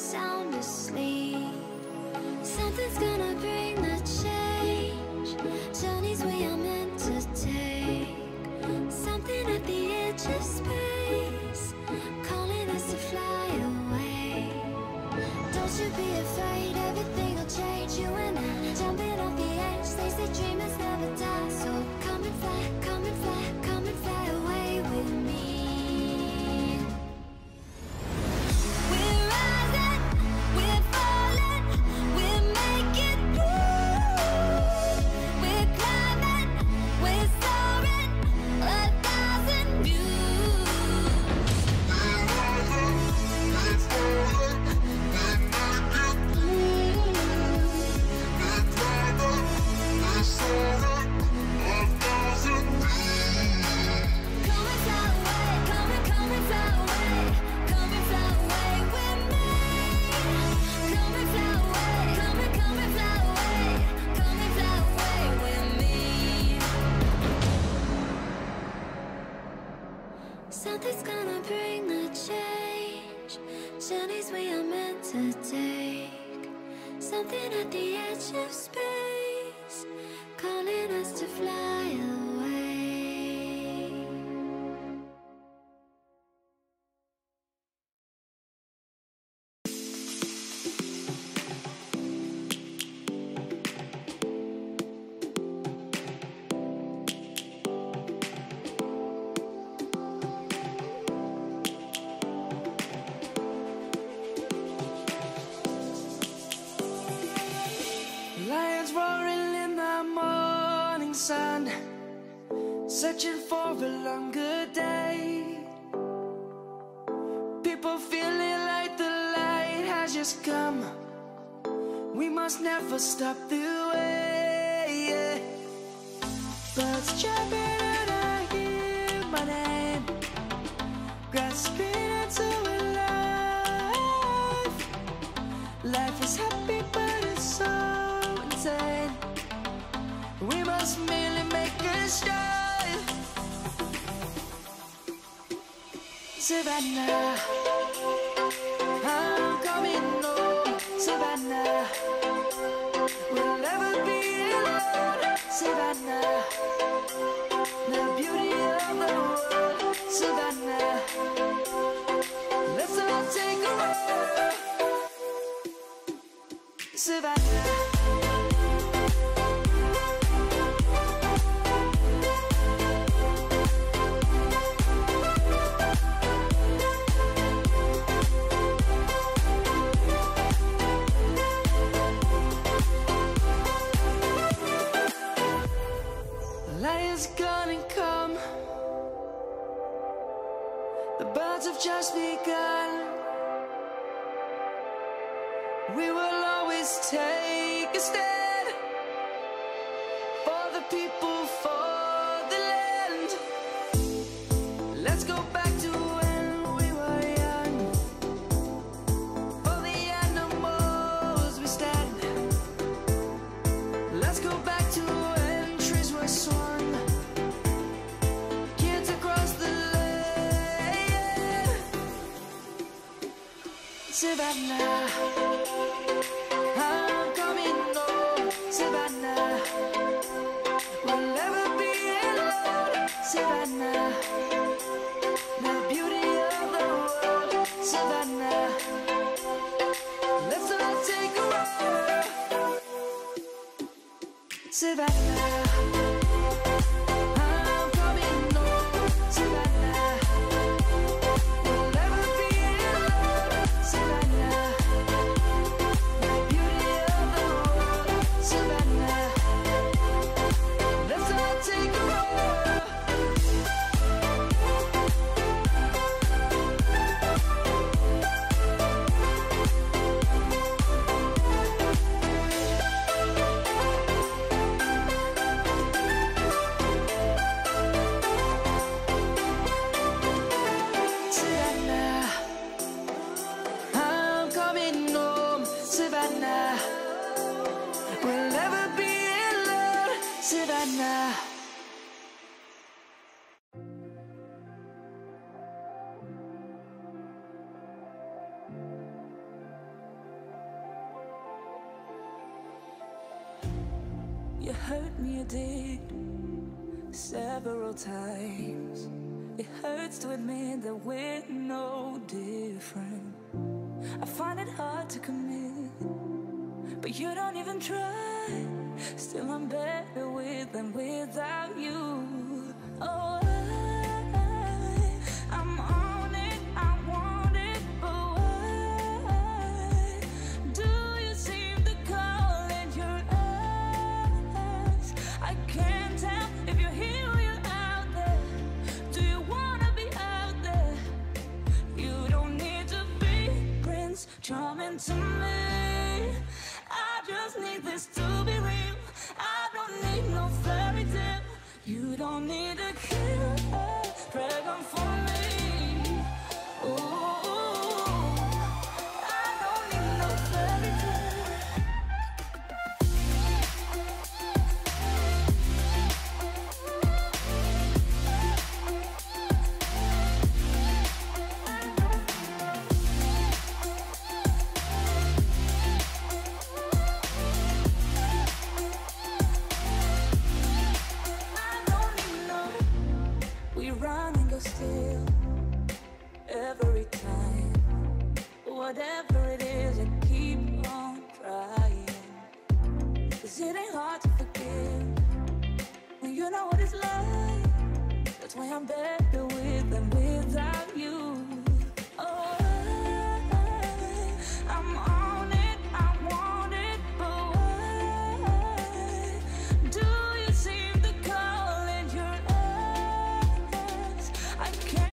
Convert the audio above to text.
sound asleep. Something's gonna bring the change. Journeys we are meant to take. Something at the edge of space, calling us to fly away. Don't you be afraid, everything will change. You and I, jumping off the edge. They say dreamers never die, so come and fly, come and fly, come and fly away with me. We're rising, we're falling, we're making through. We're climbing, we're soaring, 1,000 views. We're rising, we're falling, we're making through. We're climbing, we're soaring, 1,000 views. Come and fly away, come and fly away, come and fly away with me. Come and fly away, come and fly away, come and fly away with me. Something's gonna bring the change. Journeys we are meant to take. Something at the edge of space, calling us to fly away. Lions roaring in the morning sun, searching for a longer day. People feeling like the light has just come. We must never stop the way. Birds chirping and I hear my name, grasping into a life. Life is happy but it's so insane. We must merely make a start. Savannah, I'm coming home. Savannah, we'll never be alone. Savannah, the beauty of the world. Savannah, let's all take a ride. Savannah. Lion's gonna come. The birds have just begun. We will always take a stand for the people, for the land. Let's go back to when we were young. For the animals we stand. Let's go back to when trees were swung. Kids across the land. Savannah, I'm coming home. Savannah, we'll never be alone. Savannah, the beauty of the world. Savannah, let's all take a ride. Savannah, I'm coming home. Savannah, we'll never be alone. Savannah, the beauty of the world. Savannah, let's all take a ride. Savannah. hurt me, you did, several times. It hurts to admit that we're no different. I find it hard to commit, but you don't even try. Still I'm better with than without you. Oh, I'm on it, I want it, but why do you seem to call in your eyes? I can't tell if you're here or you're out there. Do you wanna be out there? You don't need to be Prince Charming to me. I just need this to be real. I don't need no fairy tale. You don't need a killer dragon for me. Ooh, I don't need no fairy tale. We run and go still every time. Whatever it is, I keep on trying. 'Cause it ain't hard to forgive when you know what it's like. That's why I'm better